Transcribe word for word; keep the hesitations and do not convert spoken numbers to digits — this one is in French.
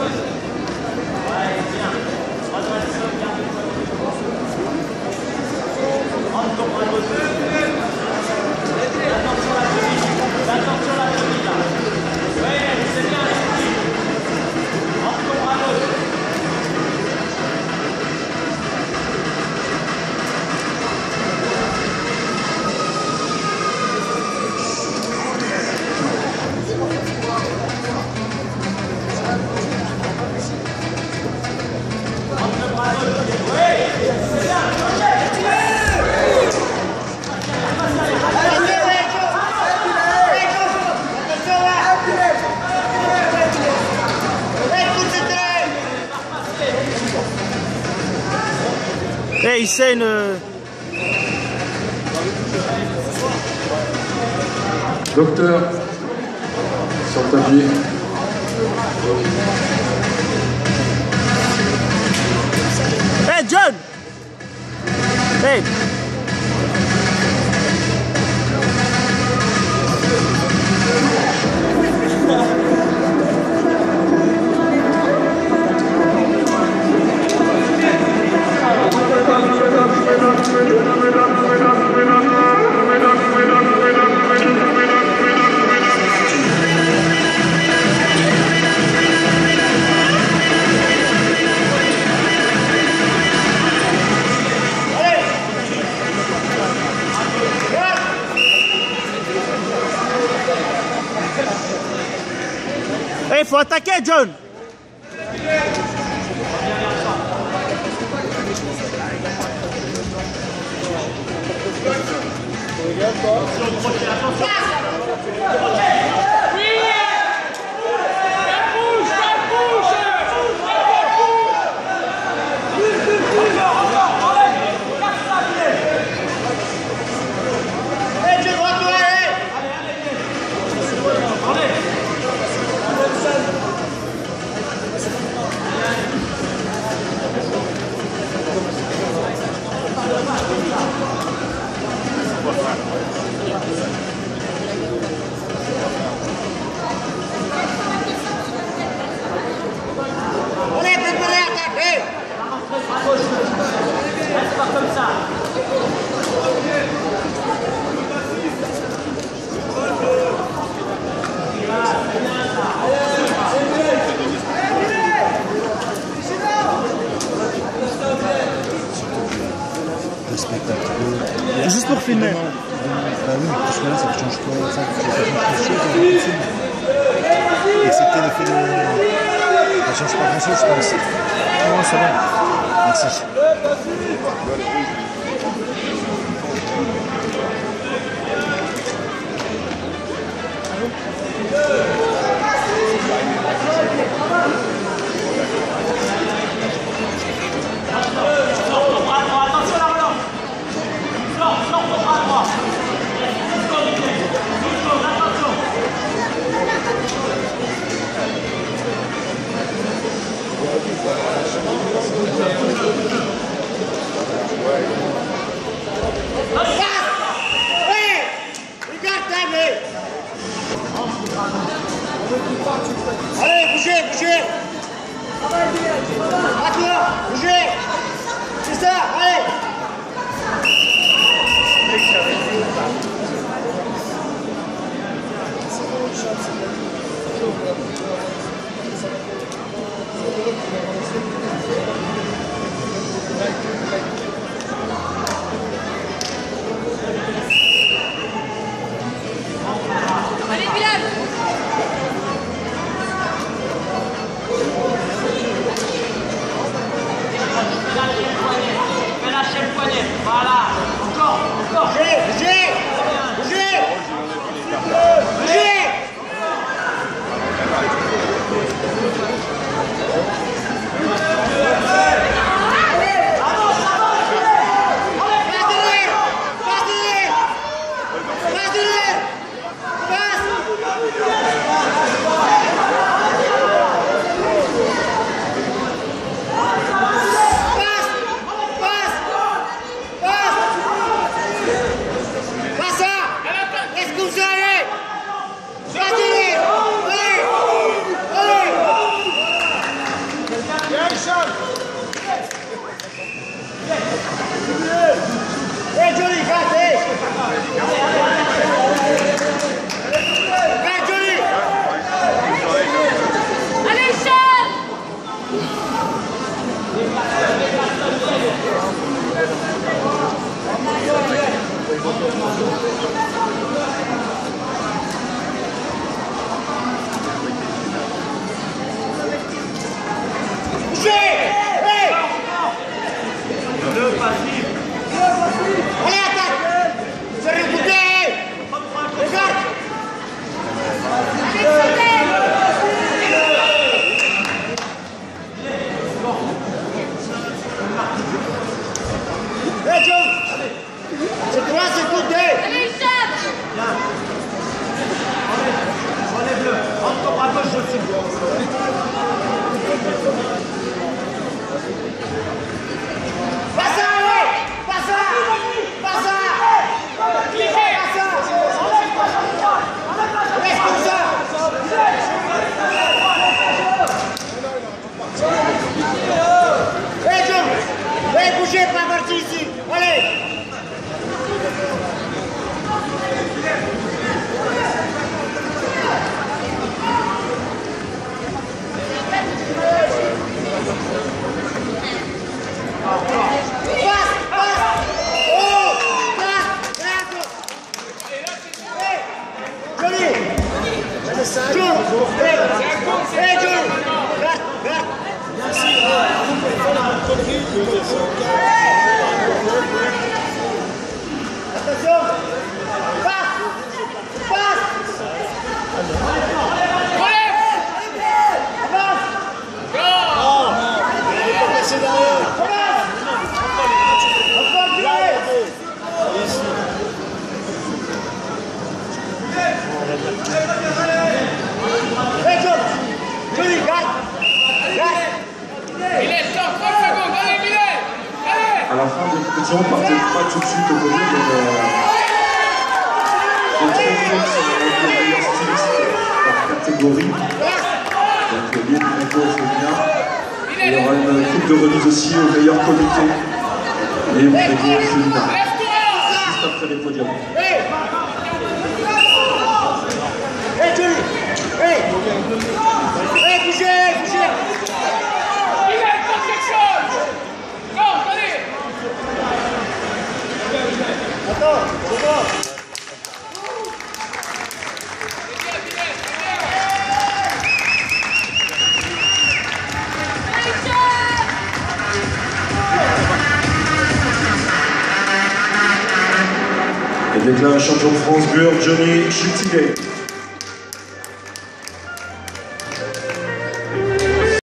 Hey Hussein euh... Docteur, sur le papier. Hey John! Hey! Il faut attaquer, John. Juste pour filmer. Bah oui, parce que là, ça ne change pas, ça ne change pas grand-chose. Excepté le fait de... Ça ne change pas grand-chose, je pense. Non, ça va. Merci. Hey! We got that, mate! compétition, partez pas tout de suite au podium. Il y a trois sur le meilleur styliste par catégorie. Donc lié de Préco féminin. Il y aura une coupe de remise aussi au meilleur comité. Et Préco féminin. Juste après les podiums. Hey Johnny! Hey! Hey, bougez! Bougez! Il a pas quelque chose! Non, allez! Attends, c'est bon! Et déclare champion de France, Bure Johnny Chutiguet.